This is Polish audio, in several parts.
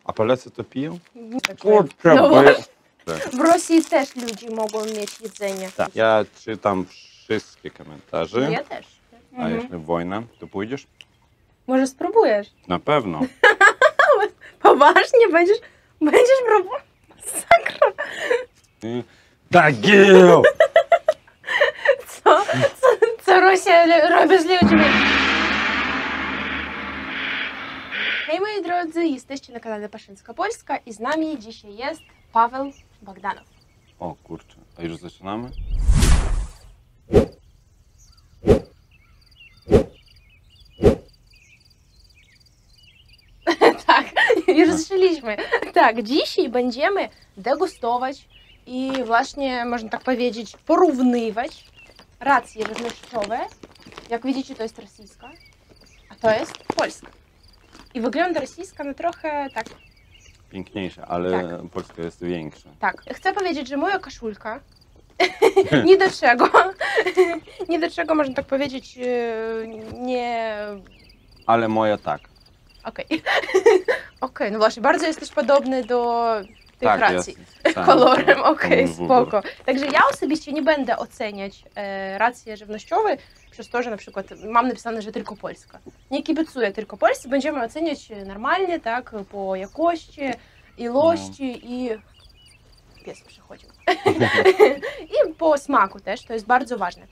A Polacy to piją? Kurczę, No bo ja... właśnie. W Rosji też ludzie mogą mieć jedzenie. Tak. Ja czytam wszystkie komentarze. No ja też. A jeśli wojna, to pójdziesz? Może spróbujesz? Na pewno. Poważnie? Będziesz próbował? Sakra. Tak, Gil! Co Rosja robi z ludźmi? Hej moi drodzy, jesteście na kanale Paszyńska Polska i z nami dzisiaj jest Paweł Bogdanow. O kurczę, a już zaczynamy? Tak, już zaczęliśmy. Tak, dzisiaj będziemy degustować i właśnie, można tak powiedzieć, porównywać racje żywnościowe. Jak widzicie, to jest rosyjska, a to jest polska. I wygląda rosyjska no trochę tak. Piękniejsze, ale Tak. Polska jest większa. Tak, chcę powiedzieć, że moja koszulka ni do czego, ni do czego, można tak powiedzieć, nie... Ale moja tak. Okej. Okej, no właśnie, bardzo jesteś podobny do tych Tak, racji. jest. Tak, Kolorem, to okej, mój wybór. spoko. Także ja osobiście nie będę oceniać racje żywnościowe przez to, że na przykład mam napisane, że tylko Polska. Nie kibicuję tylko Polsce, będziemy oceniać normalnie, tak, po jakości, ilości i... Pies przychodził. I po smaku też, to jest bardzo ważne.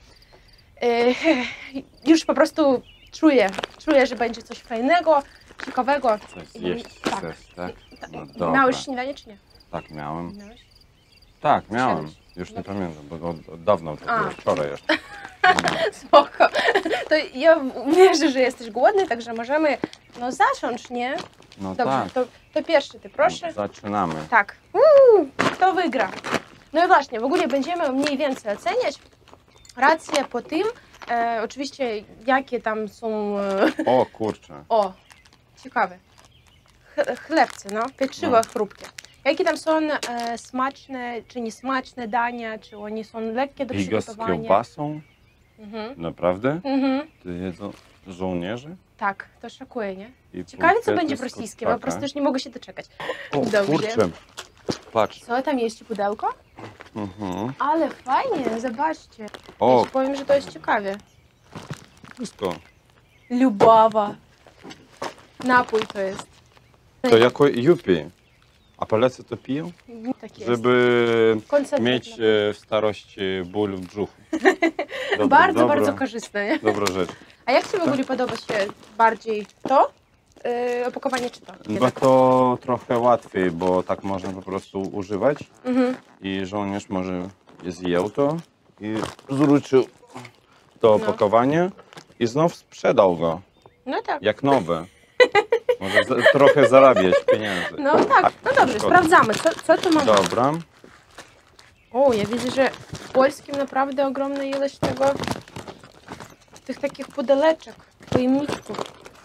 Już po prostu czuję, że będzie coś fajnego, ciekawego. Coś zjeść chcesz, tak? No dobra. Miałeś śniadanie czy nie? Tak, miałem. Miałeś? Tak, miałem. Siadać. Już nie pamiętam, bo od dawno to A. było, wczoraj jeszcze. Spoko. To ja wierzę, że jesteś głodny, także możemy zacząć, nie? No Dobrze, tak, to pierwszy ty, proszę. zaczynamy. Tak. Kto wygra? No i właśnie, w ogóle będziemy mniej więcej oceniać racje po tym, oczywiście jakie tam są, O kurczę. o, ciekawe, chlebce, no, pieczywo chrupkie. Jakie tam są smaczne czy niesmaczne dania, czy one są lekkie do Bigo z przygotowania. kiełbasą? Mhm. Naprawdę? Mhm. To jedzą żołnierze? Tak, to szokuje, nie? I Ciekawe, co pulpety będzie z w rosyjskim, kurczaka. po prostu już nie mogę się doczekać. O Dobrze. kurczę. Patrz. Co tam jest, pudełko? Mhm. Ale fajnie, zobaczcie. Ja O, ci powiem, że to jest ciekawe. wszystko. Lubawa. Napój to jest. To jako jupi. A Polacy to piją? Tak jest. Żeby Koncentrat mieć na- w starości ból w brzuchu. Bardzo, bardzo korzystne, nie? Dobra rzecz. A jak ci w ogóle podoba się bardziej to opakowanie, czy to? Bo to trochę łatwiej, bo tak można po prostu używać Mhm. i żołnierz może zjął to i zwrócił to No. opakowanie i znów sprzedał go No tak. jak nowe. Może trochę zarabiać pieniędzy. No tak, no dobrze, Szkoda. sprawdzamy, co tu mamy. Dobra. O, ja widzę, że w polskim naprawdę ogromna ilość tych takich pudeleczek, pojemniczków.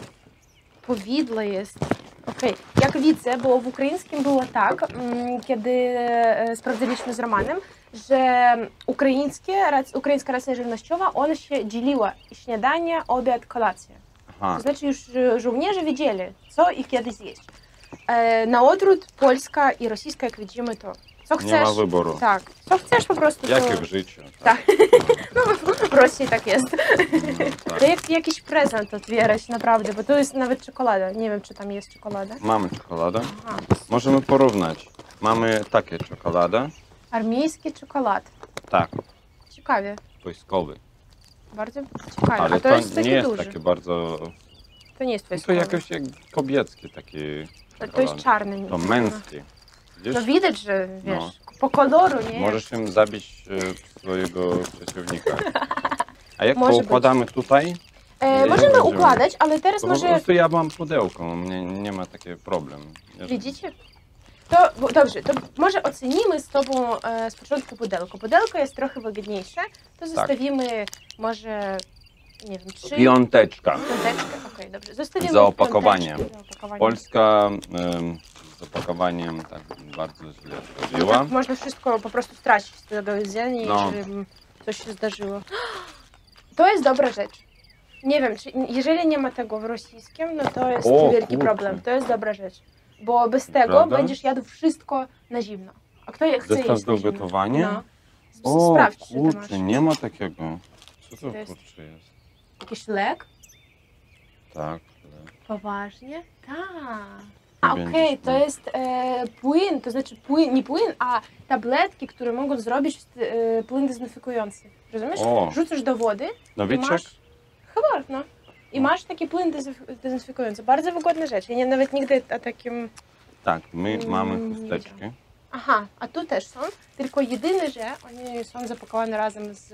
Powidło jest. Okej, jak widzę, bo w ukraińskim było tak, kiedy sprawdziliśmy z Romanem, że ukraińska racja żywnościowa, ona się dzieliła śniadanie, obiad, kolację. Aha. To znaczy już żołnierze wiedzieli, co i kiedy zjeść. Na odwrót polska i rosyjska, jak widzimy, to co chcesz. Nie ma wyboru. Tak, co chcesz po prostu. Jak to... i w życiu. Tak. No, w Rosji tak jest. Tak. To jak jakiś prezent otwierać, naprawdę, bo to jest nawet czekolada. Nie wiem, czy tam jest czekolada. Mamy czekoladę. Aha. Możemy porównać. Mamy takie czekoladę. Armijski czekolad. Tak, Ciekawie. wojskowy. Bardzo ciekawe. Ale A to jest nie taki jest duży. takie bardzo... To nie jest To wojskowy. jakoś jak kobieckie takie To jest czekolady. czarny. To męskie. Widzisz? No widać, że wiesz, No. po koloru, nie? Możesz im zabić swojego przeciwnika. A jak Może poukładamy tutaj? Możemy będziemy- układać, ale teraz Po może... prostu ja mam pudełko, nie ma takiego problemu. Widzicie? Dobrze, to może ocenimy z Tobą z początku pudełko. Pudełko jest trochę wygodniejsze, to zostawimy może, nie wiem, 3 Piąteczka. piąteczkę. Okej, dobrze. Zostawimy Za opakowanie. piąteczkę za opakowanie. Polska z opakowaniem tak bardzo źle zrobiła. Tak, można wszystko po prostu stracić z tego jedzenia, No. jeżeli coś się zdarzyło. To jest dobra rzecz. Nie wiem, czy jeżeli nie ma tego w rosyjskim, no to jest O, wielki kurczę. problem. To jest dobra rzecz. bo bez tego Prawda? będziesz jadł wszystko na zimno. A kto chce Zestaw jeść do na zimno? gotowania? No. O, Sprawdź, czy to masz. kurczę, nie ma takiego. Co to To jest- kurczę jest? Jakiś lek? Tak. Poważnie? Tak. A Będziesz okej, to miał. jest płyn, to znaczy płyn, nie płyn, a tabletki, które mogą zrobić płyn dezynfekujący. Rozumiesz? O. Rzucasz do wody i Nowiczek? masz... Chyba, no. I masz taki płyn dezynfekujący. Bardzo wygodna rzecz. Ja nawet nigdy o takim... Tak, my mamy nie chusteczki. Aha, a tu też są, tylko jedyne, że one są zapakowane razem z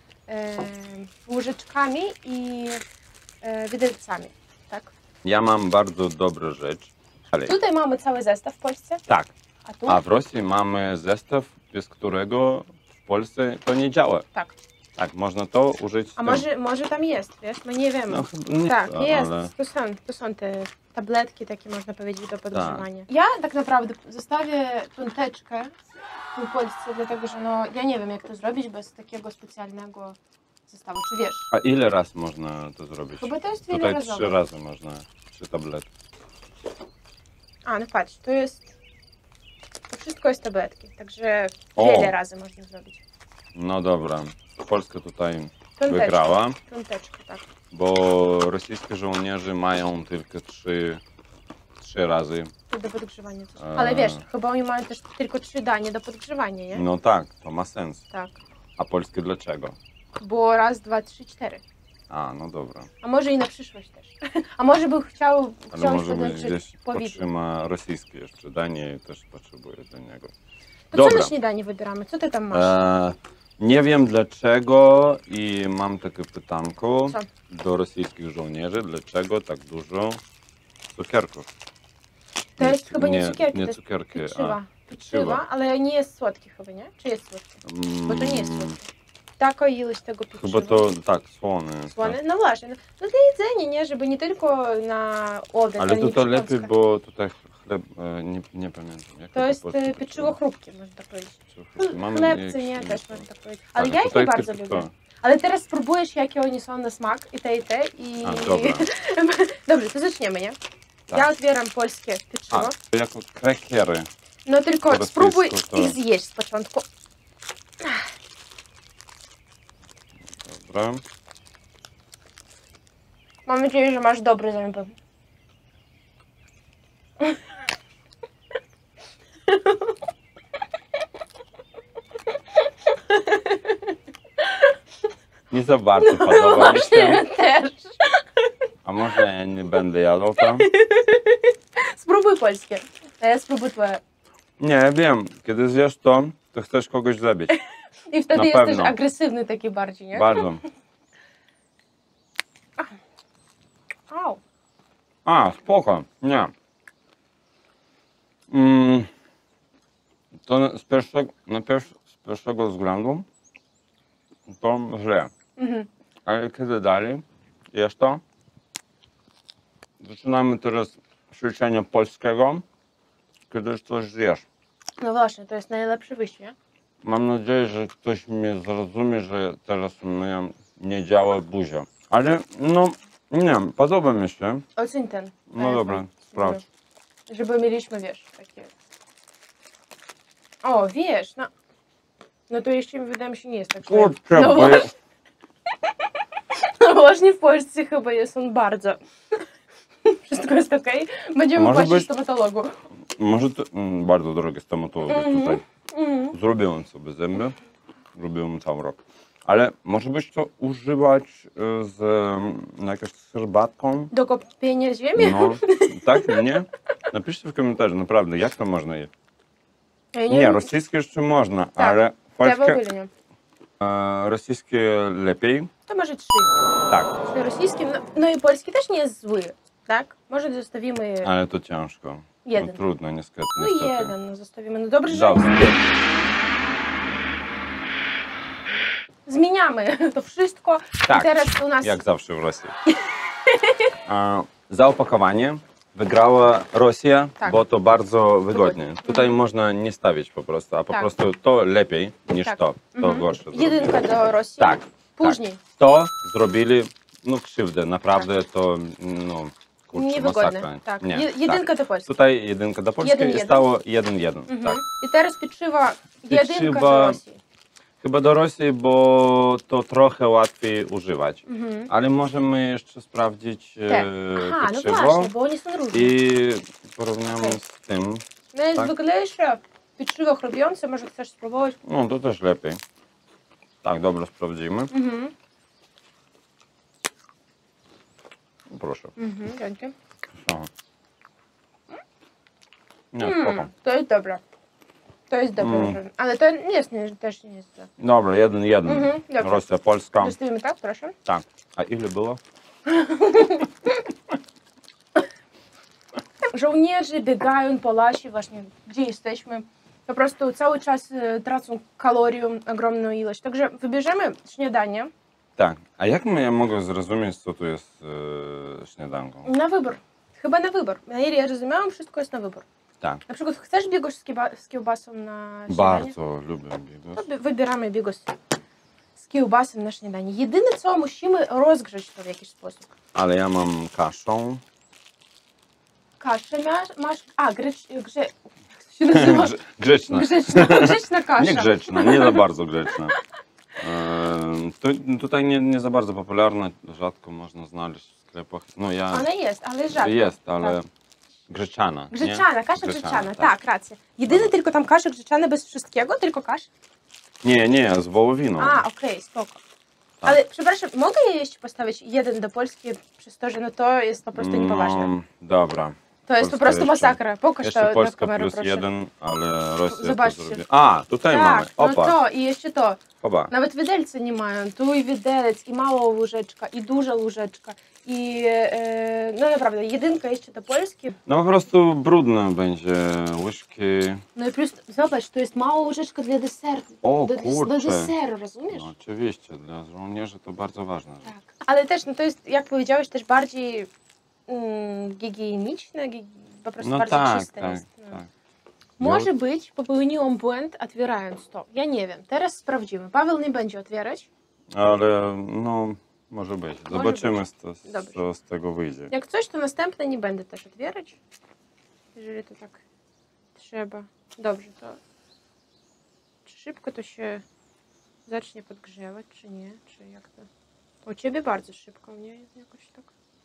łyżeczkami i widelcami, tak? Ja mam bardzo dobrą rzecz. Ale, Tutaj mamy cały zestaw w Polsce, tak, a tu? a w Rosji mamy zestaw, bez którego w Polsce to nie działa. Tak. Tak, można to użyć. A może tam jest, wiesz? My nie wiemy. No chyba nie, Tak, jest. ale To są te tabletki takie, można powiedzieć, do podgrzewania. Ja tak naprawdę zostawię piąteczkę w Polsce, dlatego że no, ja nie wiem, jak to zrobić bez takiego specjalnego zestawu. Czy wiesz? A ile raz można to zrobić? Chyba to jest Tutaj wielorazowe. 3 razy można, 3 tabletki. A, no patrz, to wszystko jest tabletki, także O! wiele razy można zrobić. No dobra, Polska tutaj Piąteczka. wygrała, Piąteczka, tak. bo rosyjskie żołnierze mają tylko 3 razy. Do podgrzewania coś. Ale wiesz, chyba oni mają też tylko 3 danie do podgrzewania, nie? No tak, to ma sens. Tak. A polskie dlaczego? Było raz, dwa, trzy, 4. A, no dobra. A może i na przyszłość też. A może by Ale chciał może być podłączyć gdzieś powidło. potrzyma rosyjskie jeszcze danie i też potrzebuje do niego. To co Dobra. na śniadanie wybieramy? Co ty tam masz? Nie wiem dlaczego i mam takie pytanko Co? do rosyjskich żołnierzy. Dlaczego tak dużo cukierków? To jest chyba nie cukierki, nie to jest cukierki, pieczywa. pieczywa. Ale nie jest słodki chyba, nie? Czy jest słodki? Bo to nie jest słodkie. Taka ilość tego pieczywa. Chyba to tak, słone. Słone? No właśnie, no dla jedzenia, nie? Żeby nie tylko na obiad, Ale nie to lepiej, przekąska. bo tutaj chleb, nie pamiętam. Jak To jest po polsku pieczywo chrupkie, można tak powiedzieć. Mamy Chlebcy, nie? jakieś- Też można tak powiedzieć. Ale Tak, ja ich tutaj nie bardzo tylko lubię. to. Ale teraz spróbujesz, jakie oni są na smak i te i... A, dobra. Dobrze, to zaczniemy, nie? Tak. Ja otwieram polskie pieczywo. A, to jako krakiery. No tylko po spróbuj rosyjsku to- ich zjeść z początku. Dobra. Mam nadzieję, że masz dobre zęby. Nie za bardzo podoba mi Właśnie się. też. A może ja nie będę jadł tam? Spróbuj polskie. A ja spróbuję twoje. Nie, wiem. Kiedy zjesz to, to chcesz kogoś zabić. I wtedy Na jesteś pewno. agresywny taki bardziej, nie? Bardzo. Au. A, spoko. Nie. To z pierwszego względu to źle. Mhm. Ale kiedy dalej jesz to, zaczynamy teraz ćwiczenie polskiego, kiedy już coś zjesz. No właśnie, to jest najlepsze wyjście, nie? Mam nadzieję, że ktoś mnie zrozumie, że teraz mnie nie działa buzia. Ale no, nie, podoba mi się. Oceń ten. No dobra, sprawdź. Żeby mieliśmy, wiesz, takie... O, wiesz, no to jeszcze wydaje mi się nie jest tak źle. Kurczę, No bo ja, No właśnie w Polsce chyba jest on bardzo. Wszystko jest okej. Będziemy Może płacić być- stomatologu. może to bardzo drogie stomatologi tutaj. Mhm. Zrobiłem sobie zęby, robiłem cały rok. Ale może byś to używać z jakąś herbatką? Do kopienia ziemi? No, tak, nie? Napiszcie w komentarzu, naprawdę, jak to można jeść? Ja Nie, wiem. rosyjskie jeszcze można, Tak, ale Ja w polskie, ogóle nie. rosyjskie lepiej. To może 3. Tak, Rosyjski, no i polski też nie jest zły, tak? Może zostawimy ale to ciężko. jeden. No, trudno, niestety. No niestety. jeden, no zostawimy. No dobrze, że Dobrze. zmieniamy to wszystko. Tak, I teraz u nas... jak zawsze w Rosji. Za opakowanie wygrała Rosja, Tak. bo to bardzo wygodnie. Wygodnie. Tutaj można nie stawić po prostu, a po Tak. prostu to lepiej niż Tak. to. To Mhm. gorsze. Jedynka zrobili. do Rosji. Tak. Później. To zrobili, no krzywdę, naprawdę to, no, kurczę, Niewygodne. masakra. Tak. Nie, Jedynka do Polski. Tutaj jedynka do Polski Jeden, i stało 1-1. Mhm. Tak. I teraz pieczywo jedynka Pieczywo- do Rosji. Chyba do Rosji, bo to trochę łatwiej używać. Mhm. Ale możemy jeszcze sprawdzić Te. Aha, no pieczywo właśnie, bo oni są różne. i porównamy Okej. z tym. Najzwyklejsze pieczywo chrupiące, może chcesz spróbować? No to też lepiej. Tak, dobra, sprawdzimy. Mhm. Proszę. Mhm, dzięki. Aha. Nie, spoko. To jest dobre. To jest dobre, ale to nie jest, też nie jest źle. Dobra, 1-1. Mhm, dobrze. Rosja, Polska. Zostawimy tak, proszę. Tak. A ile było? Żołnierze biegają po lasie właśnie, gdzie jesteśmy. Po prostu cały czas tracą kalorię, ogromną ilość. Także wybierzemy śniadanie Tak. A jak ja mogę zrozumieć, co tu jest śniadanką? na wybór. Chyba na wybór. Na ile ja rozumiałam, wszystko jest na wybór. Tak. Na przykład chcesz bigos z kiełbasą na śniadanie? Bardzo lubię bigos. To wybieramy bigos z kiełbasą na śniadanie. Jedyne co, musimy rozgrzać to w jakiś sposób. Ale ja mam kaszą. Kaszę masz? Jak to się nazywa? Grzeczna. Grzeczna kasza. Nie grzeczna, nie za bardzo grzeczna. Tutaj nie za bardzo popularna, rzadko można znaleźć w sklepach. No ja Ona jest, ale rzadko. jest, ale Tak. grzeczana. nie? Grzeczana, kasza grzeczana, tak, racja. Jedyne tylko tam kasza grzeczana bez wszystkiego, tylko kasza? Nie, z wołowiną. A, okej, spoko. Ale przepraszam, mogę je jeść postawić jeden do Polski przez to, że no to jest po prostu niepoważne. No, dobra. To jest po Polska prostu jeszcze. masakra. Pokaż Jeszcze to na Polska kamerę, plus proszę. 1, ale Rosja Zobaczcie. to zrobi. A, tutaj mamy. Tak, no Opa, to i jeszcze to. opa. Nawet widelce nie mają. Tu i widelec, i mała łyżeczka, i duża łyżeczka. I no naprawdę, jedynka jeszcze do Polski. No po prostu brudne będzie łyżki. No i plus, zobacz, to jest mała łyżeczka dla deseru. O, do kurczę. deseru, rozumiesz? No, oczywiście, dla żołnierzy to bardzo ważne. Tak. Ale też, no to jest, jak powiedziałeś, też bardziej higieniczne, po prostu No bardziej tak, czyste tak, jest. No. tak. Może być, popełniłam błęd otwierając to. Ja nie wiem, teraz sprawdzimy. Paweł nie będzie otwierać. Ale no, może być. Zobaczymy, być. Dobrze. co z tego wyjdzie. Jak coś, to następne nie będę też otwierać. Jeżeli to tak trzeba. Dobrze, to czy szybko to się zacznie podgrzewać, czy nie? Czy jak to? U Ciebie bardzo szybko, nie? Jakoś tak.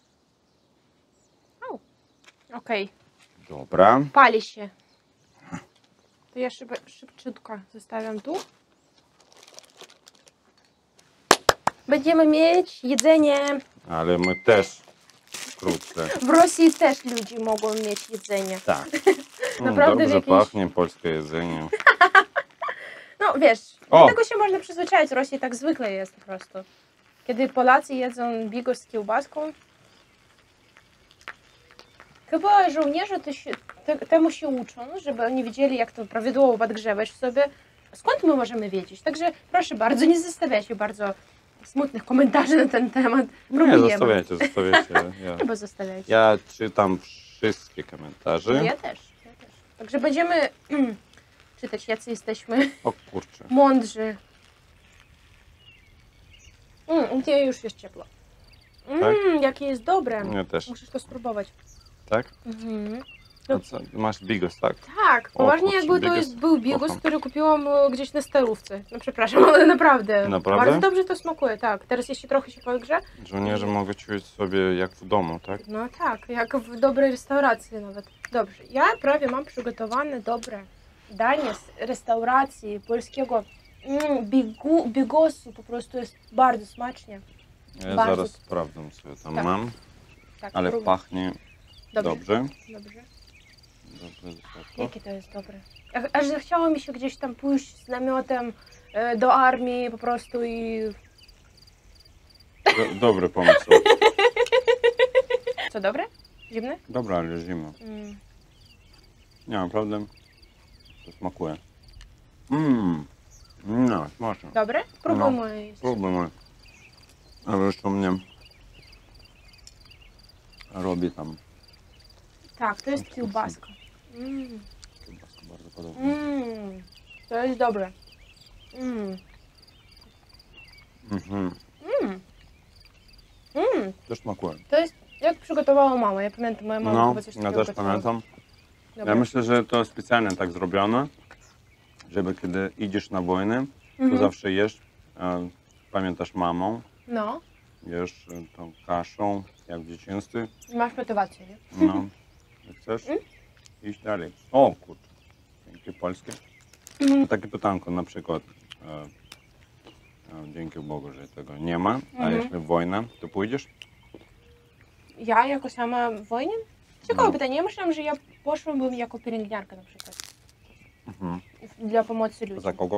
Au. Okej, Dobra. pali się. To ja szybciutko zostawiam tu. Będziemy mieć jedzenie. Ale my też wkrótce. W Rosji też ludzie mogą mieć jedzenie. Tak. Naprawdę w Dobrze jakiejś- pachnie polskie jedzenie. No wiesz, O! do tego się można przyzwyczaić. W Rosji tak zwykle jest po prostu. Kiedy Polacy jedzą bigos z kiełbaską, chyba żołnierze temu się uczą, żeby oni wiedzieli, jak to prawidłowo podgrzewać w sobie. Skąd my możemy wiedzieć? Także proszę bardzo, nie zostawiajcie bardzo smutnych komentarzy na ten temat. Nie, Próbujemy. zostawiajcie. Chyba zostawiajcie. Ja czytam wszystkie komentarze. Ja też. Także będziemy czytać, jacy jesteśmy O kurczę. mądrzy. Nie, już jest ciepło. Jakie jest dobre. Ja też. Musisz to spróbować. Tak? Mhm. A co, masz bigos, tak? Tak, poważnie kurczę, jakby to bigos. był bigos, Kocham. który kupiłam gdzieś na starówce. No przepraszam, ale naprawdę. Naprawdę? Bardzo dobrze to smakuje, tak. Teraz jeszcze trochę się podgrze. Żołnierze mogą czuć sobie jak w domu, tak? No tak, jak w dobrej restauracji nawet. Dobrze, ja prawie mam przygotowane dobre danie z restauracji polskiego bigosu. Po prostu jest bardzo smacznie. Ja Bardzo. zaraz sprawdzę, co ja tam Tak. mam. Tak, Ale próbuj. pachnie Dobrze. dobrze. Dobrze. Dobrze, dobrze. Jakie to jest dobre. Aż zachciało mi się gdzieś tam pójść z namiotem do armii po prostu i... Dobry pomysł. Co, dobre? Zimne? Dobra, ale zimno. Nie, naprawdę to smakuje. No, smaczne. Dobre? Próbuj No. moje. Spróbujmy. Ale już to mnie robi tam Tak, to jest kiełbaska. kiełbaskę bardzo podobnie. To jest dobre. Mhm. Mm. Też smakuje. To jest Jak przygotowała mama? Ja pamiętam, moja mama No, chyba coś ja takiego też gotowała. pamiętam. Dobra. Ja myślę, że to specjalnie tak zrobione, żeby kiedy idziesz na wojnę, to Mhm. zawsze jesz, pamiętasz mamą, No, jesz tą kaszą, jak w dzieciństwie, masz motywację, nie? no, jak chcesz iść dalej. O kurczę, dzięki polskie. Mhm. Takie pytanko na przykład, dzięki Bogu, że tego nie ma, a Mhm. jeśli wojna, to pójdziesz? Ja jako sama w wojnie? Ciekawe No. pytanie. Ja myślałam, że ja poszłabym jako pielęgniarka na przykład. Mhm. Dla pomocy ludziom. Za kogo?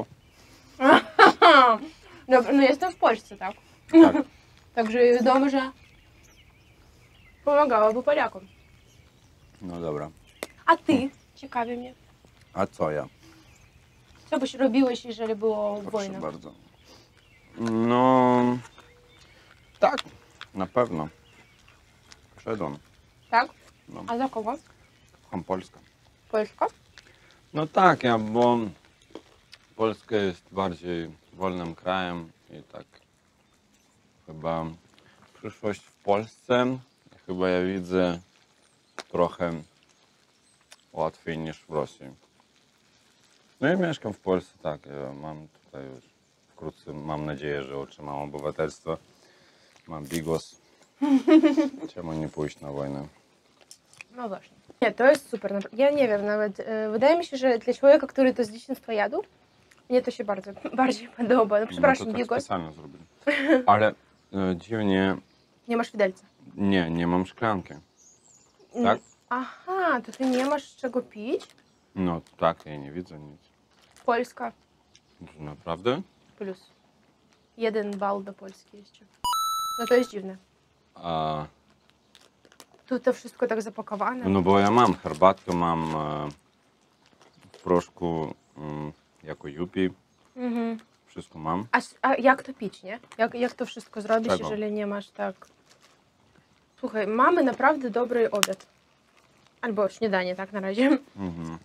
Dobra, no jestem w Polsce, tak? Tak. Także wiadomo, że pomagałaby Polakom. No dobra. A ty? Ciekawi mnie. A co ja? Co byś robiłeś, jeżeli było Proszę wojna? bardzo. No, tak, na pewno. Przedon. Tak? No, A za kogo? kocham Polskę. Polska? No tak, bo Polska jest bardziej wolnym krajem i tak chyba przyszłość w Polsce chyba ja widzę trochę łatwiej niż w Rosji. No i mieszkam w Polsce, tak, ja mam tutaj już wkrótce, mam nadzieję, że otrzymam obywatelstwo, mam bigos. Czemu nie pójść na wojnę? No właśnie. Nie, to jest super. Ja nie wiem nawet. Wydaje mi się, że dla człowieka, który to z dzieciństwa jadł, mnie to się bardziej podoba. No przepraszam, No to tak bigos. specjalnie zrobili. Ale dziwnie, Nie masz widelca. nie mam szklanki. Tak? Aha, to ty nie masz z czego pić? No tak, ja nie widzę nic. Polska Naprawdę? plus. 1 bal do Polski jeszcze. No to jest dziwne. A, Tu to wszystko tak zapakowane. no bo ja mam herbatkę, mam w proszku jako jupi, Mhm. wszystko mam. A jak to pić, nie? Jak to wszystko zrobić, Czego? jeżeli nie masz tak... Słuchaj, mamy naprawdę dobry obiad. Albo śniadanie, tak na razie. Mhm.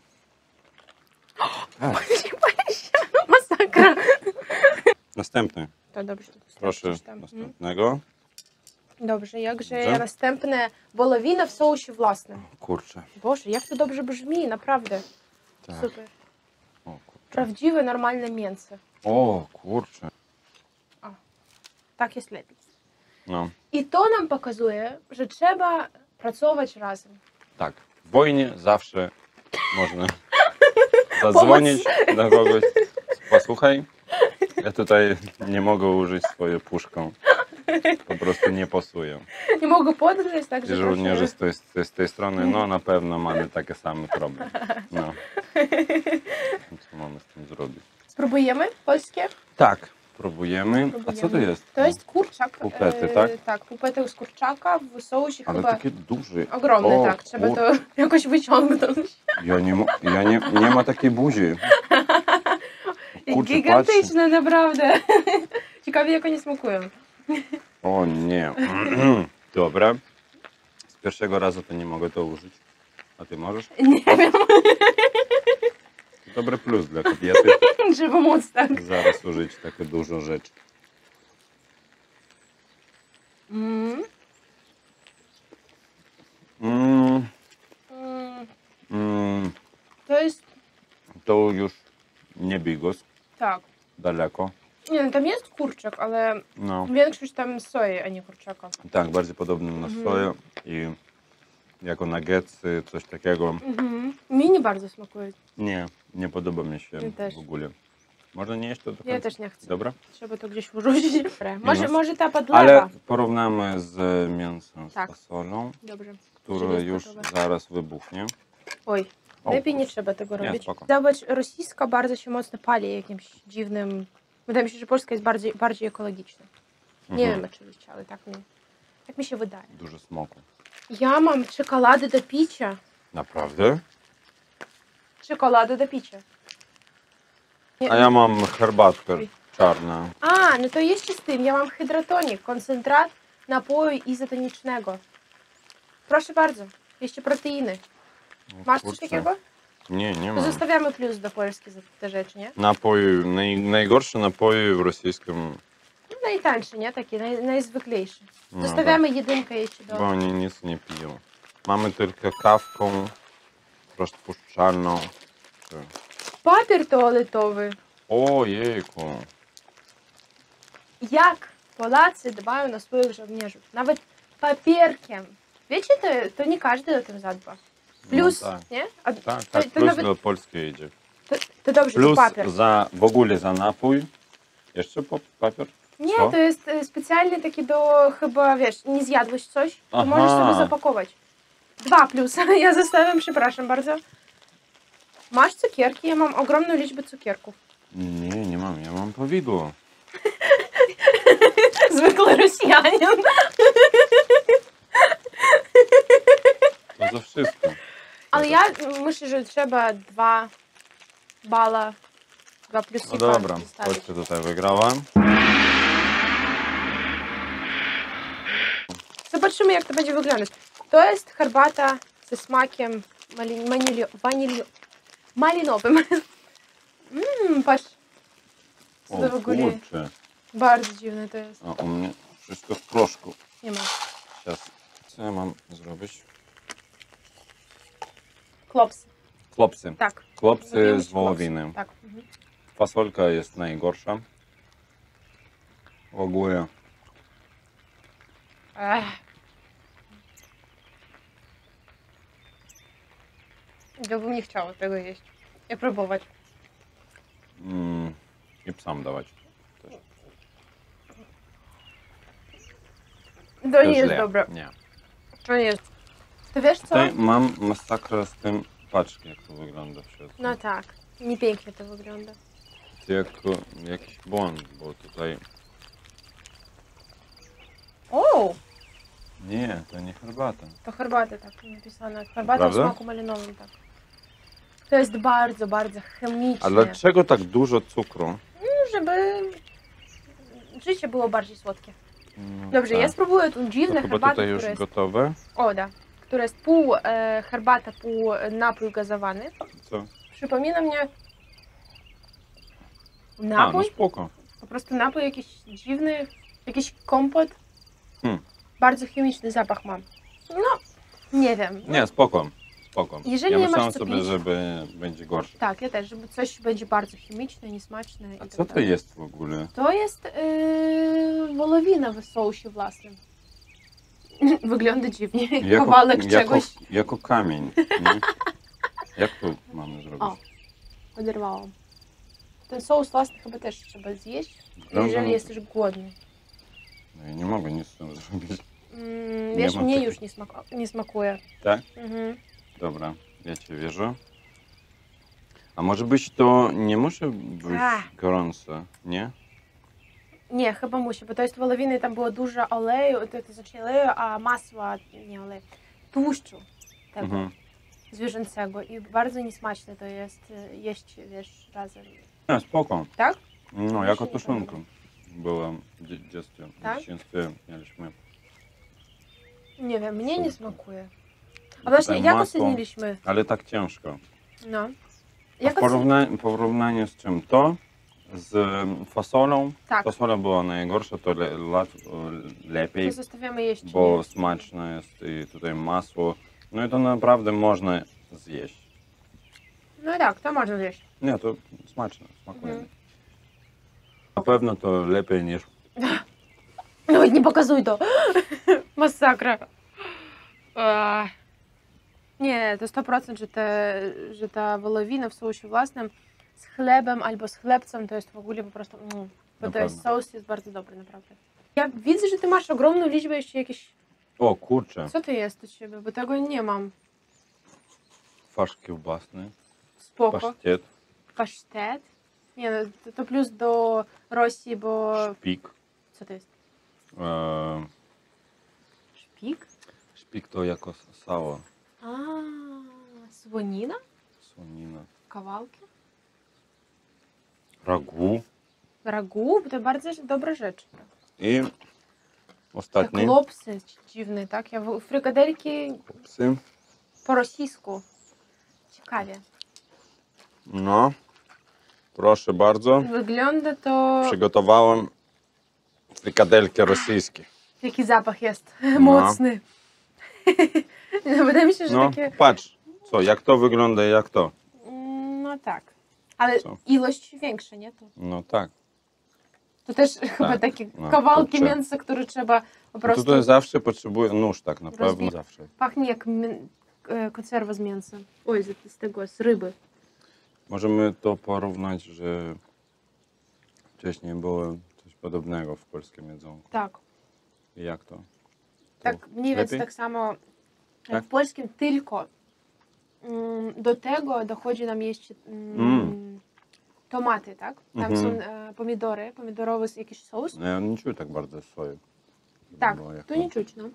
Masakra. Następny, To dobrze. To proszę, sprawdzisz tam. następnego. Dobrze, jakże Dobrze. następne wołowina w sosie własnym. Kurczę, Boże, jak to dobrze brzmi, naprawdę. tak. Super. O kurczę. Prawdziwe, normalne mięso. O kurczę. Tak jest lepiej. No, I to nam pokazuje, że trzeba pracować razem. tak. W wojnie zawsze można zadzwonić do kogoś. Posłuchaj, ja tutaj nie mogę użyć swojej puszką. Po prostu nie pasuje. Nie mogę podgryźć, także I żołnierze z tej strony, no na pewno mamy takie same problemy. No. Co mamy z tym zrobić? Spróbujemy polskie? Tak, próbujemy. A co to jest? To jest kurczak. Pupety, tak? Tak, pupety z kurczaka w sosie Ale chyba takie duże. ogromne, O, tak. Trzeba to jakoś wyciągnąć. Ja nie ma takiej buzi. Kurczę, Gigantyczne, naprawdę. Ciekawie, jak oni smakują. O nie. Dobra. Z pierwszego razu to nie mogę to użyć. A ty możesz? Nie wiem, Dobry plus dla kobiety. żeby móc tak. Zaraz użyć takie dużo rzeczy. Mm. Mm, Mm. mm, To jest, to już nie bigos. tak. Daleko. Nie, no tam jest kurczak, ale No. większość tam soi, a nie kurczaka. Tak, bardziej podobny na soję i jako nuggetsy, coś takiego. Mhm. Mi nie bardzo smakuje. Nie podoba mi się Mi też. w ogóle. Można nie jeść to do końca? Ja też nie chcę. Dobra? Trzeba to gdzieś wyrzucić. Dobra. Minus. Może ta podlewa. Ale porównamy z mięsem z Tak. fasolą, Dobrze. które Czyli już gotowe. zaraz wybuchnie. Oj, O, lepiej nie kurczę. trzeba tego Nie, robić. spoko. Zobacz, rosyjska bardzo się mocno pali jakimś dziwnym... Wydaje mi się, że polska jest bardziej ekologiczna. Nie Mhm. wiem oczywiście, ale tak mi się wydaje. Dużo smoku. Ja mam czekoladę do picia. Naprawdę? Czekoladę do picia. A ja mam herbatkę Oj. czarną. A, no to jeszcze z tym. Ja mam hydrotonik, koncentrat napoju izotonicznego. Proszę bardzo, jeszcze proteiny. O Masz coś kurczę. takiego? Nie To mam. zostawiamy plus do Polski za te rzeczy, nie? Napoje, najgorsze napoje w rosyjskim najtańszy, nie? Taki najzwyklejszy. No, Zostawiamy jedynkę jeszcze do... bo oni nic nie piją. Mamy tylko kawkę rozpuszczalną. Papier toaletowy. Ojejku. Jak Polacy dbają na swoich żołnierzów. Nawet papierkiem. Wiecie, to nie każdy o tym zadba. Plus, No tak. nie? Tak, to plus nawet, do Polski idzie. to dobrze, Plus to papier. w ogóle za napój. Jeszcze papier? Nie, Co? to jest specjalnie taki do, chyba, wiesz, nie zjadłeś coś, to Aha. możesz sobie zapakować. 2 plus. Ja zostawiam, przepraszam bardzo. Masz cukierki? Ja mam ogromną liczbę cukierków. Nie, nie mam. Ja mam powidło. Zwykły Rosjanin. To za wszystko. Ale ja myślę, że trzeba 2 bala, 2 plusika No dobra, zostawić. chodźcie, tutaj wygrałem. Zobaczymy, jak to będzie wyglądać. To jest herbata ze smakiem malinowym. Patrz. Co O to w ogóle? kurczę. Bardzo dziwne to jest. A u mnie wszystko w proszku. Nie ma. Teraz, co ja mam zrobić? Klops. Klopsy. Tak. Klopsy Zrobimy z wołowiny. Tak. Mhm. Fasolka jest najgorsza. W ogóle. Ech. Ja bym nie chciała tego jeść. I próbować. I psam dawać. To nie jest dobre. Nie. To nie jest. To wiesz co? Tutaj mam masakrę z tym. Patrz, jak to wygląda w środku. No tak. Niepięknie to wygląda. To jak jakiś błąd, bo tutaj... O! Nie, to nie herbata. To herbata tak napisane. Herbata o Prawda? smaku malinowym, tak. To jest bardzo, bardzo chemiczne. A dlaczego tak dużo cukru? Żeby życie było bardziej słodkie. No, Dobrze, tak. ja spróbuję tą To dziwną chyba herbatę, tutaj już która jest... gotowe. O, da. Która jest pół herbata, pół napój gazowany. Co? Przypomina mnie A, no napój. spoko. Po prostu napój jakiś dziwny, jakiś kompot. Bardzo chemiczny zapach mam. No, nie wiem. Nie, spoko. Spoko. Jeżeli ja nie masz myślałem co sobie, pić- żeby będzie gorsze. Tak, ja też, żeby coś będzie bardzo chemiczne, niesmaczne. A i co tak to dalej. jest w ogóle? To jest wołowina w sosie własnym. Wygląda dziwnie. Kawałek czegoś. Jako kamień. Nie? Jak to mamy zrobić? O. Oderwałam. Ten sos własny chyba też trzeba zjeść, Dobra. jeżeli jesteś głodny. No ja nie mogę nic z tym zrobić. Wiesz, mam mnie tego. już nie smakuje. Tak? Mhm. Dobra, ja cię wierzę. A może być to nie musi być gorące, nie? Nie, chyba musi, bo to jest wołowina i tam było dużo oleju, to znaczy oleju, a masła, nie oleju, tłuszczu tego zwierzęcego i bardzo niesmaczne to jest jeść, wiesz, razem. Nie, spoko. Tak? No, Mi jako się nie tuszynka. Byłem w dzieciństwie. Tak? W dzieciństwie mieliśmy. Nie wiem, mnie nie Super. smakuje. A właśnie, Tutaj jak masło, oceniliśmy? ale tak ciężko. No. A Jak w porównaniu z czym to? Z fasolą. Tak. Fasola była najgorsza, to lepiej, To zostawiamy jeść. bo nie? smaczne jest i tutaj masło. No i to naprawdę można zjeść. No tak, to można zjeść. Nie, to smaczne, smakuje. Mhm. Na pewno to lepiej niż... No nie pokazuj to. Masakra. Nie, to 100%, że ta wołowina w sosie własnym z chlebem albo z chlebcem to jest w ogóle po prostu... bo Na to jest pewno. sos jest bardzo dobry, naprawdę. Ja widzę, że ty masz ogromną liczbę jeszcze jakichś... O kurczę, Co to jest u ciebie? Bo tego nie mam. farsz kiełbasny, Spoko. pasztet, Pasztet? Nie, no, to plus do Rosji, bo... szpik. Co to jest? Szpik? Szpik to jako sało, A, słonina? słonina. Kawałki? Ragu. Ragu? To bardzo dobra rzecz. I Te ostatni. klopsy dziwne, tak? Frykadelki Psy. po rosyjsku. Ciekawie. No, proszę bardzo. Wygląda to... Przygotowałem Frykadelki rosyjskie. Jaki zapach jest mocny. No, wydaje mi się, że No, takie... patrz, co, jak to wygląda, jak to. No tak. Ale Co? ilość większa, nie? No tak. To też chyba takie no, kawałki kurczę. mięsa, które trzeba po No prostu... tutaj zawsze potrzebuję nóż, tak na pewno. Rozbij- Zawsze. Pachnie jak konserwa z mięsa. Oj, z tego, z ryby. Możemy to porównać, że wcześniej było coś podobnego w polskim jedzonku. Tak. I jak to? Tak, mniej więcej lepiej? tak samo jak Tak? w polskim, tylko do tego dochodzi nam jeszcze tomaty, tak? Tam są pomidory, pomidorowy jakiś sos. No, ja nie czuję tak bardzo soju. Tak, Bo jak tu nie czuć, no.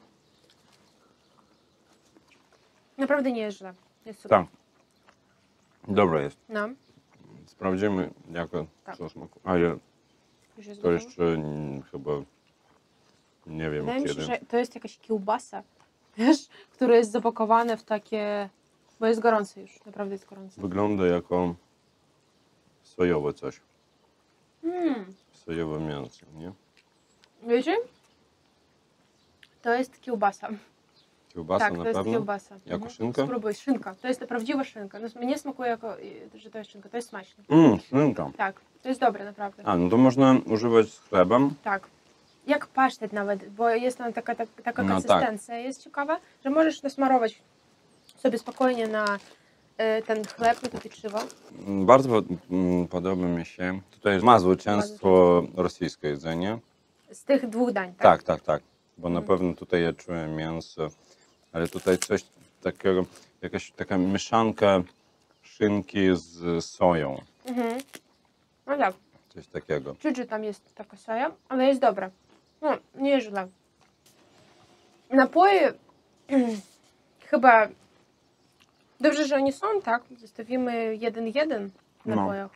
Naprawdę nie jest źle. Jest super. Tak. Dobre jest. No, Sprawdzimy, jak Tak. to smakuje. A ja już jest to gotowe. jeszcze chyba nie wiem Wydaje mi się, kiedy. że to jest jakaś kiełbasa, wiesz, która jest zapakowana w takie... Bo jest gorące już, naprawdę jest gorące. Wygląda jako sojowe coś. Mm. Sojowe mięso, nie? Wiecie? To jest kiełbasa. Kiełbasa Tak, na to jest pewno? kiełbasa. Jako szynka? Spróbuj, szynka. To jest prawdziwa szynka. No, mnie smakuje jako, że to jest szynka. To jest smaczne. Szynka. Tak, to jest dobre naprawdę. A, no to można używać z chlebem. Tak. Jak pasztet nawet, bo jest tam taka No konsystencja jest ciekawa, że możesz nasmarować sobie spokojnie na ten chleb, na to pieczywo. Bardzo podoba mi się. Tutaj ma zwycięstwo rosyjskie jedzenie. Z tych dwóch dań, tak? Tak, tak, tak. Bo na pewno tutaj ja czuję mięso, ale tutaj coś takiego, jakaś taka mieszanka szynki z soją. Mhm. No tak. Coś takiego. Czuć, że tam jest taka soja, ale jest dobra. No, nie jest źle. Napoje chyba dobrze, że oni są, tak? Zostawimy 1-1 w No. napojach.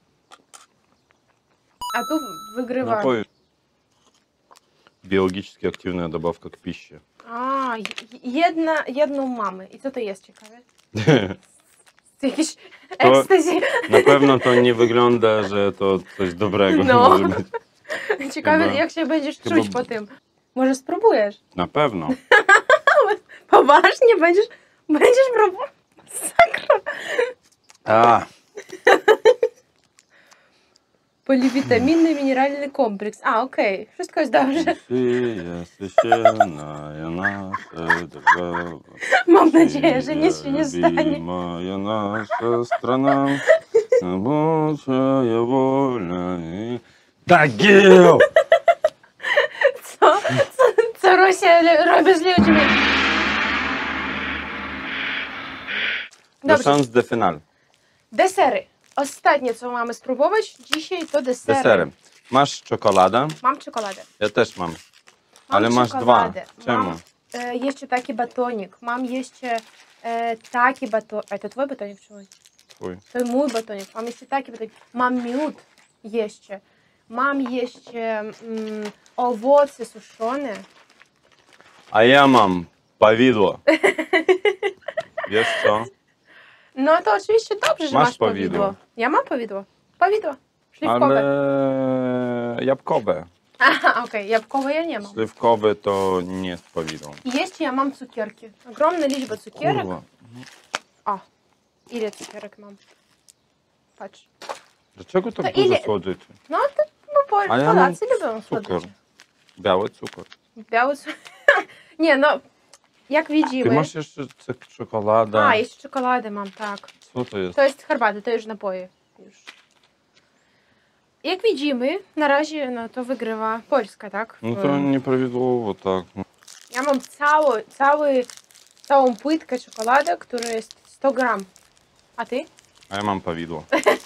A tu wygrywa... Napój. Biologicznie aktywna dobawka k piście. A, jedną mamy. I co to jest ciekawe? To jakieś To- ekstazji. Na pewno to nie wygląda, że to coś dobrego No. może być. Ciekawe, Chyba- jak się będziesz chyba- czuć po tym. Może spróbujesz? Na pewno. Poważnie będziesz próbować? Sakra. A, Poliwitaminny, mineralny kompleks. A, okej. Wszystko jest dobrze. jesteś silna, nasze drzewo. Mam nadzieję, że nic się nie stanie. Moja nasza strona, bo twoja wolna i... Tagieł! Co Rosja robi z ludźmi? Dobrze, Desans de final. desery. Ostatnie, co mamy spróbować dzisiaj, to desery. Deserem. Masz czekoladę? Mam czekoladę. Ja też mam. Mam Ale masz dwa. czekoladę. Czemu? Mam jeszcze taki batonik. Mam jeszcze taki batonik. A to twój batonik czy mój? Twój. To mój batonik. Mam jeszcze taki batonik. Mam miód jeszcze. Mam jeszcze owoce suszone. A ja mam powidło. Wiesz co? No to oczywiście dobrze, że Masz masz powidło. powidło. Ja mam powidło. Powidło. Śliwkowe. Ale jabłkowe. Aha, okej. Jabłkowe ja nie mam. Śliwkowe to nie jest powidło. I jeszcze ja mam cukierki. Ogromna liczba cukierek. Kurwa. O, ile cukierek mam? Patrz. Dlaczego tak To dużo ile? słodyczy? No to bo A ja mam Polacy lubią Cukier. słodycze. Biały cukier. Biały cukier. Nie, no, jak Ty widzimy. masz jeszcze czekoladę. A, jeszcze czekoladę mam, tak. Co to jest? To jest herbata, to już napoje. Już. Jak widzimy, na razie no, to wygrywa Polska, tak? No to nieprawidłowo, tak. Ja mam całą płytkę czekolady, która jest 100 gram. A ty? A ja mam powidło.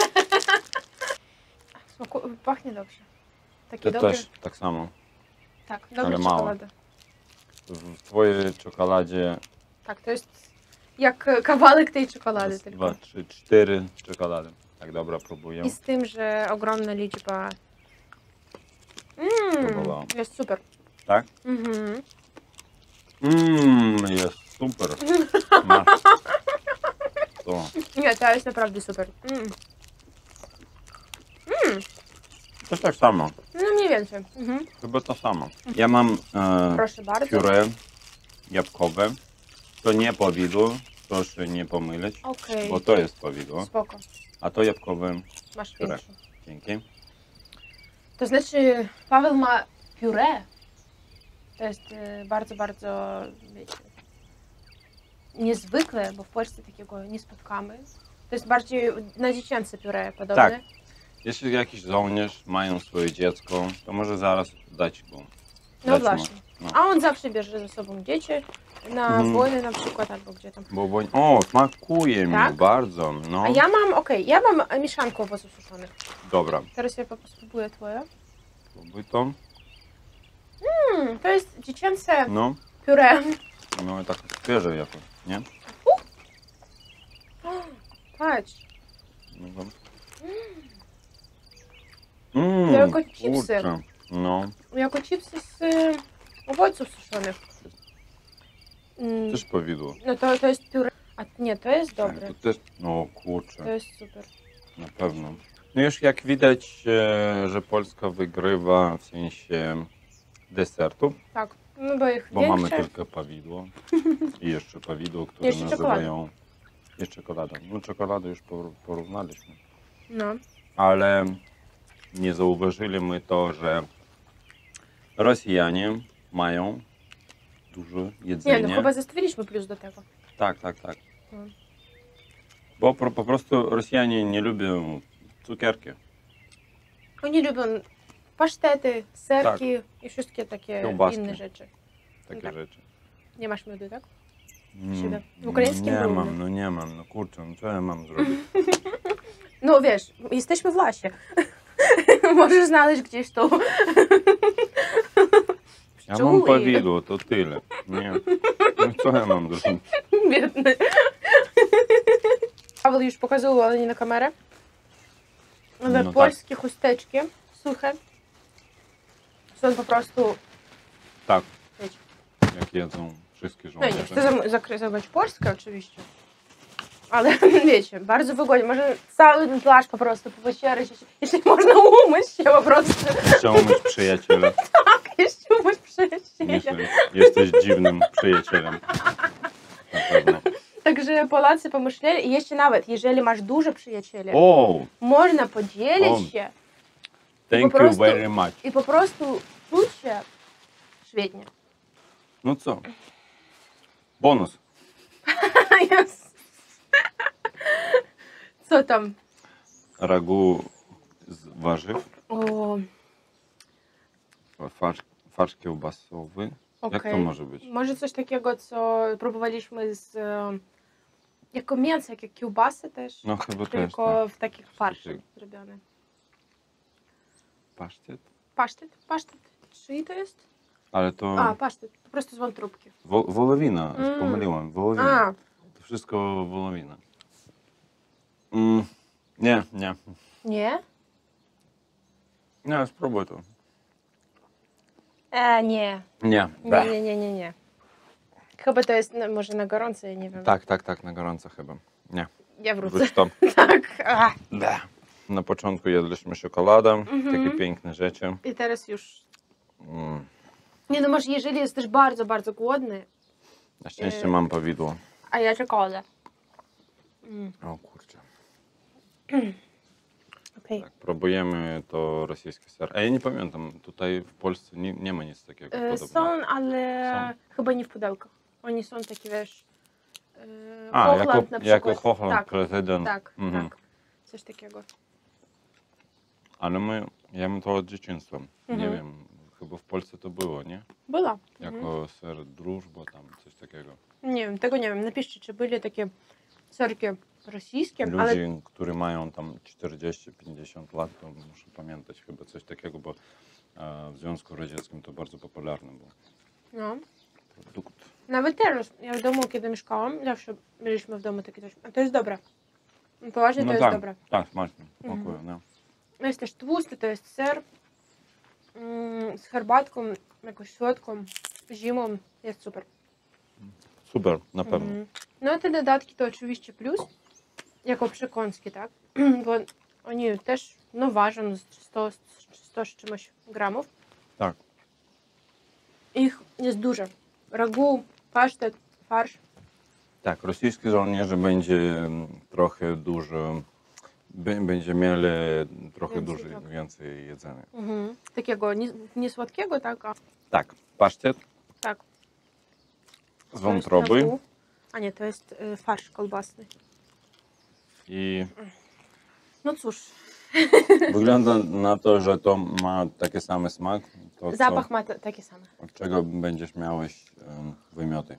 Pachnie dobrze. Taki Ty dobry. też tak samo. Tak, dobra ale mało. czekolada. W twojej czekoladzie Tak, to jest jak kawałek tej czekolady jest tylko. 2, 3, 4 czekolady. Tak, dobra, próbuję. I z tym, że ogromna liczba. Próbowałam. Jest super. Tak? Mhm. Jest super. Masz. To. Nie, to jest naprawdę super. To tak samo. No mniej więcej. Mhm. Chyba to samo. Ja mam Proszę bardzo. pióre jabłkowe. To nie powidło, proszę nie pomylić, Okej. bo to jest powidło, Spoko. a to jabłkowe Masz pióre. więcej. Dzięki. To znaczy, Paweł ma pióre. To jest bardzo, bardzo, wiecie, niezwykle, bo w Polsce takiego nie spotkamy. To jest bardziej na dziecięce pióre podobne. Tak. Jeśli jakiś żołnierz mają swoje dziecko, to może zaraz dać go. No dać właśnie. Mu. No. A on zawsze bierze ze sobą dzieci na Mhm. wojnę na przykład, albo gdzie tam. O, smakuje Tak? mi bardzo. No. A ja mam, ja mam mieszankę owoców suszonych. Dobra, Teraz ja spróbuję twoje. spróbuj to. To jest dziecięce No, pióre. no i tak świeże jakoś, nie? Patrz. No, dobra. To jako chipsy. kurczę. No, Jako chipsy z owoców suszonych. też powidło. No to jest pióre. A nie, to jest dobre. To też, no kurczę. To jest super. Na pewno. No już jak widać, że Polska wygrywa w sensie desertu, Tak. No bo ich bo większe. mamy tylko powidło i jeszcze powidło, które Jeszcze nazywają... Jeszcze czekolada. No czekoladę już porównaliśmy. No. Ale nie zauważyli my to, że Rosjanie mają dużo Nie, jedzenia. no chyba zostawiliśmy plus do tego. Tak, tak, tak. No. Bo po prostu Rosjanie nie lubią cukierki. Oni lubią pasztety, serki i wszystkie takie Kiełbaski. inne rzeczy. Takie Tak. rzeczy. Nie masz miodu, tak? Mm, Siebie. W ukraińskim nie było, mam, no nie mam, no kurczę, no co ja mam zrobić? No wiesz, jesteśmy w lasie. Możesz znaleźć gdzieś tu. Ja Pszczóły. mam powidło, to tyle. Nie. No co ja mam zrobić? Biedny. Paweł już pokazywał, ale nie na kamerę. Ale No polskie chusteczki suche są po prostu... Tak, Wiecie. jak jedzą wszystkie No nie żołnierze. chcę zakryzować Polskę oczywiście. Ale wiecie, bardzo wygodnie. Można cały ten plaż po prostu powycierać, jeśli można umyć się po prostu. Chciał mieć przyjaciela. Tak, jeśli umyć przyjaciela. Jesteś dziwnym przyjacielem. Na pewno. Także Polacy pomyśleli, i jeszcze nawet, jeżeli masz dużo przyjacieli, O, można podzielić O. się thank po you prostu- very much. i po prostu czuć się świetnie. No co? Bonus. Jest. Co tam? Ragu z warzyw. O, Farsz kiełbasowy. Jak to okej. może być? Może coś takiego, co próbowaliśmy z... jako mięso, jak kiełbasy też, No chyba też. tylko Tak. w takich farszach takiego. zrobione. Pasztet? Pasztet. Czyj to jest? Ale to A, pasztet. Po prostu z wątróbki. wołowina. Pomyliłem. Wołowina. A, To wszystko wołowina. Nie, nie. nie? Nie, spróbuj to. Nie. Nie. Nie. Chyba to jest może na gorąco, ja nie wiem. Tak, na gorąco chyba. Nie. Ja wrócę. Wróć to. Tak. Na początku jedliśmy czekoladę, takie piękne rzeczy. I teraz już... Mm. Nie no, może jeżeli jesteś bardzo, bardzo głodny, Na szczęście mam powidło. a ja czekoladę. O kurczę. Okej. Tak, próbujemy to rosyjski ser. A ja nie pamiętam, tutaj w Polsce nie ma nic takiego podobnego. Są, ale Są? chyba nie w pudełkach. Oni są takie, wiesz... A, Hochland na jako przykład. Hochland Tak, prezydent. tak, Mhm. tak. Coś takiego. Ale jemy to od dzieciństwa. Nie Mhm. wiem, chyba w Polsce to było, nie? Było. Jako ser drużba, tam coś takiego. Nie wiem, tego nie wiem. Napiszcie, czy byli takie serki rosyjskie, Ludzie, ale którzy mają tam 40-50 lat, to muszę pamiętać chyba coś takiego, bo w Związku Radzieckim to bardzo popularny był no. produkt. Nawet teraz, ja w domu, kiedy mieszkałam, zawsze mieliśmy w domu takie coś. A to jest dobre. Poważnie, to jest tak, dobre. tak, smacznie, smakuje, no. No jest też tłusty, to jest ser z herbatką, jakąś słodką, zimą. Jest super. Super, na pewno. No te dodatki to oczywiście plus, jako przekąski, tak? Bo Oni też, no ważą 100 z czymś gramów. Tak. Ich jest dużo. Ragu, pasztet, farsz. Tak, rosyjski żołnierze będzie trochę dużo, będzie mieli trochę Więcej, tak. więcej jedzenia. Takiego nie słodkiego, tak? Tak, pasztet Tak. z To jest wątroby ragu. A nie, to jest farsz kolbasny. i No cóż, wygląda na to, że to ma taki sam smak. To, zapach ma takie same. od czego będziesz miałeś wymioty.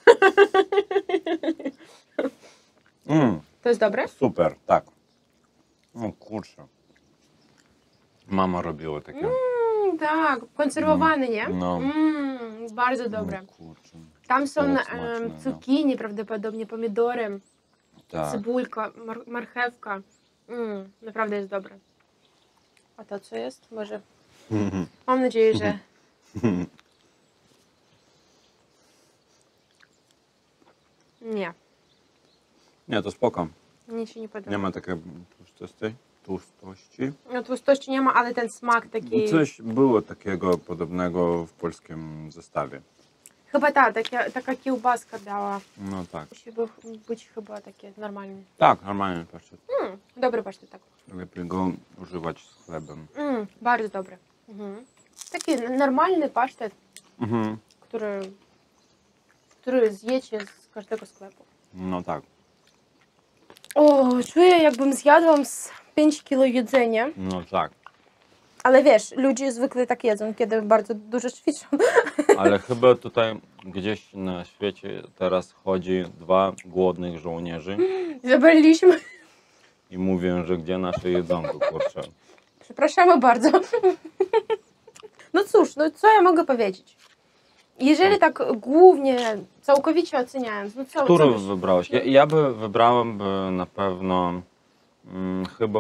To jest dobre? Super, tak. No kurczę. Mama robiła takie. Tak, konserwowane, nie? No. Bardzo dobre. No, kurczę. Tam są Ale smaczne, no. cukinii, prawdopodobnie pomidory, Tak. cebulka, marchewka. Naprawdę jest dobre. A to co jest? Może. Mam nadzieję, że. Nie, Nie, to spoko. mnie się nie podoba. Nie ma takiej tłustości. No tłustości nie ma, ale ten smak taki. Coś było takiego podobnego w polskim zestawie. Chyba taka kiełbaska dała. No tak. Musi być chyba takie normalne. Tak, normalnie pasztet. Dobry pasztet, tak. Lepiej go używać z chlebem. Bardzo dobry. Taki normalny pasztet, Mhm. który zjecie z każdego sklepu. No tak. O, czuję jakbym zjadłam z 5 kilo jedzenia. No tak. Ale wiesz, ludzie zwykle tak jedzą, kiedy bardzo dużo ćwiczą. Ale chyba tutaj gdzieś na świecie teraz chodzi 2 głodnych żołnierzy Zabraliśmy. i mówią, że gdzie nasze jedzonko, kurczę. Przepraszamy bardzo. No cóż, no co ja mogę powiedzieć? Jeżeli tak głównie, całkowicie oceniając, no co? Który byś- wybrałeś? Ja wybrałem na pewno chyba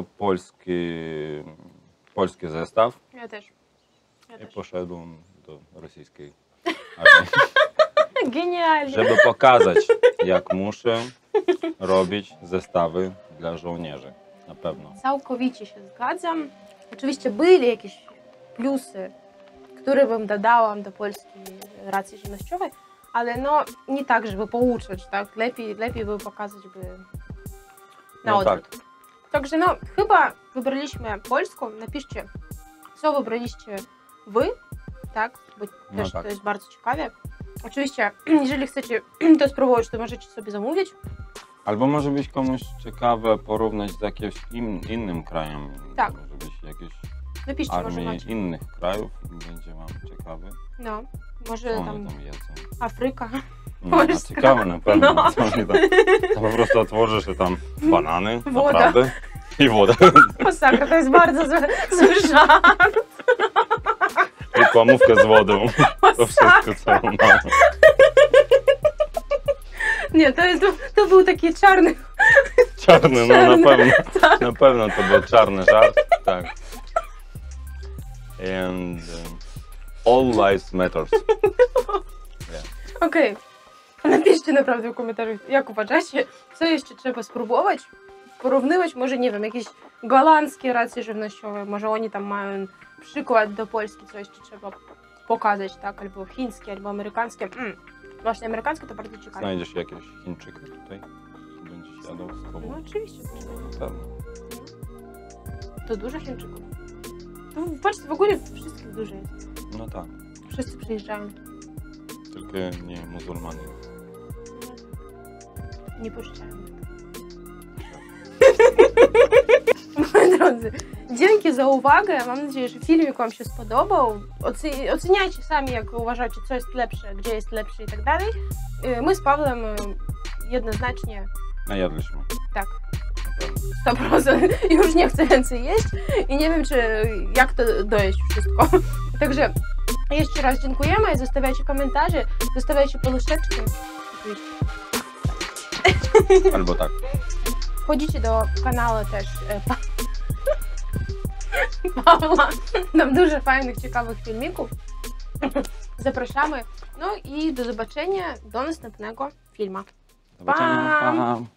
polski zestaw Ja też. i poszedłem do rosyjskiej armii, Genialnie. żeby pokazać, jak muszę robić zestawy dla żołnierzy. Na pewno. Całkowicie się zgadzam. Oczywiście byli jakieś plusy, które bym dodałam do polskiej racji żywnościowej, ale no nie tak, żeby pouczać, tak? Lepiej by pokazać na No odwrót. tak. Także no chyba wybraliśmy polską. Napiszcie, co wybraliście wy, tak? Bo No też tak. to jest bardzo ciekawe. Oczywiście, jeżeli chcecie to spróbować, to możecie sobie zamówić. Albo może być komuś ciekawe porównać z jakimś innym krajem. Tak. Może być jakieś Napiszcie, może armii macie. innych krajów. Będzie wam ciekawe. No, może Co tam oni tam jedzą. Afryka. No, a Polska. ciekawe na pewno. No. Co oni tam, to po prostu otworzysz i tam banany, Woda. naprawdę. I woda. Masakra, to jest bardzo zły żart. I płamówkę z wodą. To wszystko co mam. Nie, to był taki czarny. Czarny, no Czarny, na pewno. tak. Na pewno to był czarny żart. Tak. And all lives matters. Okej. Napiszcie naprawdę w komentarzach, jak uważacie, co jeszcze trzeba spróbować, porównywać, może nie wiem, jakieś holandzkie racje żywnościowe, może oni tam mają przykład do Polski, co jeszcze trzeba pokazać, tak, albo chińskie, albo amerykańskie. Właśnie amerykańskie to bardzo ciekawe. Znajdziesz jakiegoś Chińczyka tutaj? Będziesz jadł z No tobą? oczywiście. Na pewno. To dużo Chińczyków. To patrzcie, w ogóle wszystkich dużo jest. No tak. Wszyscy przyjeżdżają. Tylko nie muzułmanie. Nie puszczają. Moi drodzy, dzięki za uwagę. Mam nadzieję, że filmik Wam się spodobał. Oceniajcie sami, jak uważacie, co jest lepsze, gdzie jest lepsze i tak dalej. My z Pawłem jednoznacznie Najadliśmy. tak, Na pewno. 100%. Już nie chcę więcej jeść i nie wiem, jak to dojeść wszystko. Także jeszcze raz dziękujemy. Zostawiajcie komentarze, zostawiajcie paluszeczki. Albo tak. Wchodzicie do kanału też Pawła. Tam dużo fajnych, ciekawych filmików. Zapraszamy. No i do zobaczenia do następnego filmu. Do zobaczenia. Pa! Pa.